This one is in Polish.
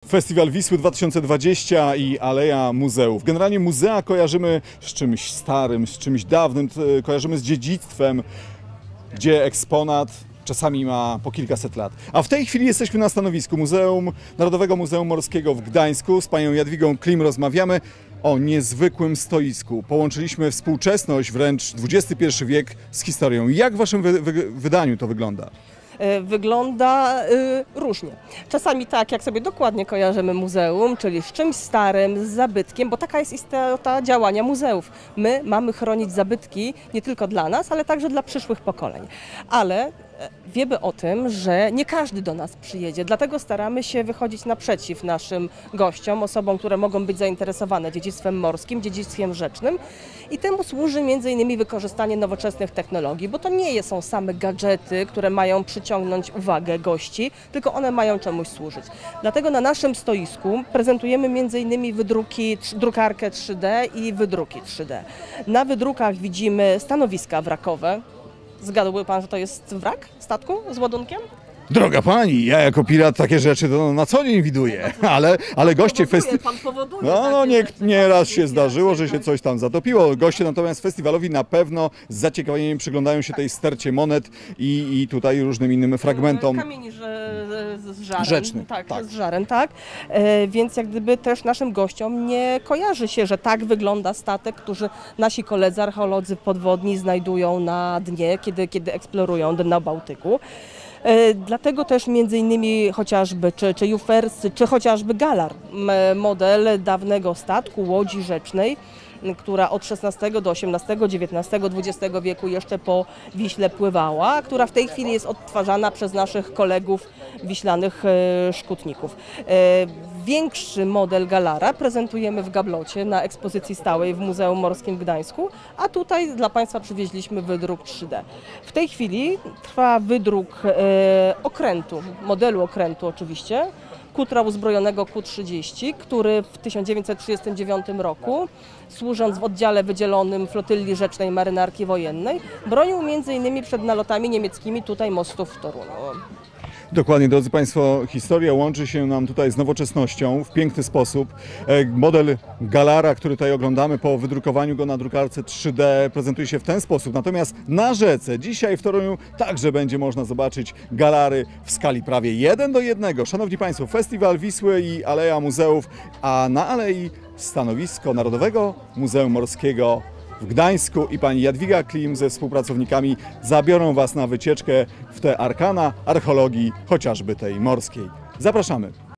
Festiwal Wisły 2020 i Aleja Muzeów. Generalnie muzea kojarzymy z czymś starym, z czymś dawnym, kojarzymy z dziedzictwem, gdzie eksponat czasami ma po kilkaset lat. A w tej chwili jesteśmy na stanowisku Narodowego Muzeum Morskiego w Gdańsku. Z panią Jadwigą Klim rozmawiamy o niezwykłym stoisku. Połączyliśmy współczesność, wręcz XXI wiek z historią. Jak w waszym wydaniu to wygląda? Wygląda różnie. Czasami tak, jak sobie dokładnie kojarzymy muzeum, czyli z czymś starym, z zabytkiem, bo taka jest istota działania muzeów. My mamy chronić zabytki nie tylko dla nas, ale także dla przyszłych pokoleń. Ale wiemy o tym, że nie każdy do nas przyjedzie, dlatego staramy się wychodzić naprzeciw naszym gościom, osobom, które mogą być zainteresowane dziedzictwem morskim, dziedzictwem rzecznym i temu służy m.in. wykorzystanie nowoczesnych technologii, bo to nie są same gadżety, które mają przyciągnąć uwagę gości, tylko one mają czemuś służyć. Dlatego na naszym stoisku prezentujemy m.in. drukarkę 3D i wydruki 3D. Na wydrukach widzimy stanowiska wrakowe. Zgadłby pan, że to jest wrak statku z ładunkiem? Droga pani, ja jako pirat takie rzeczy to na co dzień widuję, ale goście nieraz się zdarzyło, że się coś tam zatopiło. Goście natomiast festiwalowi na pewno z zaciekawieniem przyglądają się tej stercie monet i tutaj różnym innym fragmentom. Kamieni z żarem. Rzecznych. Tak. Z żarem, tak. Więc jak gdyby też naszym gościom nie kojarzy się, że tak wygląda statek, który nasi koledzy archeolodzy podwodni znajdują na dnie, kiedy eksplorują dno Bałtyku. Dlatego też między innymi chociażby czy Jufersy, czy chociażby Galar, model dawnego statku, łodzi rzecznej, która od XVI do XVIII, XIX, XX wieku jeszcze po Wiśle pływała, która w tej chwili jest odtwarzana przez naszych kolegów wiślanych szkutników. Większy model Galara prezentujemy w Gablocie na ekspozycji stałej w Muzeum Morskim w Gdańsku, a tutaj dla Państwa przywieźliśmy wydruk 3D. W tej chwili trwa wydruk okrętu, modelu okrętu oczywiście, kutra uzbrojonego Q-30, który w 1939 roku, służąc w oddziale wydzielonym flotylli rzecznej marynarki wojennej, bronił m.in. przed nalotami niemieckimi tutaj mostów w Toruniu. Dokładnie, drodzy Państwo, historia łączy się nam tutaj z nowoczesnością w piękny sposób. Model Galara, który tutaj oglądamy po wydrukowaniu go na drukarce 3D, prezentuje się w ten sposób. Natomiast na rzece, dzisiaj w Toruniu także będzie można zobaczyć galary w skali prawie 1:1. Szanowni Państwo, Festiwal Wisły i Aleja Muzeów, a na alei stanowisko Narodowego Muzeum Morskiego w Gdańsku i pani Jadwiga Klim ze współpracownikami zabiorą Was na wycieczkę w te arkana archeologii, chociażby tej morskiej. Zapraszamy!